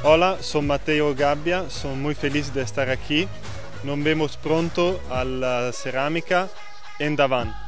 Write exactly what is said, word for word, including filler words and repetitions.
Hola, soy Matteo Gabbia, soy muy feliz de estar aquí. Nos vemos pronto a la cerámica en Davant.